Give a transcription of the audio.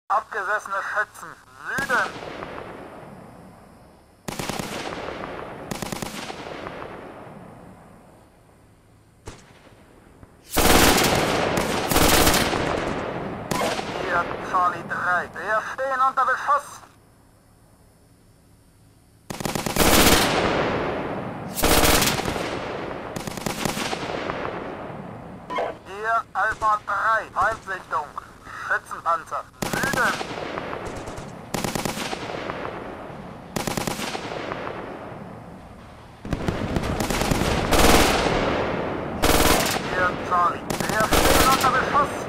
Abgesessene Schützen, Süden! Hier, Charlie 3. Wir stehen unter Beschuss! Hier, Alpha 3. Feindsichtung. Schützenpanzer. Süden! Hier, Charlie. Wir stehen unter Beschuss!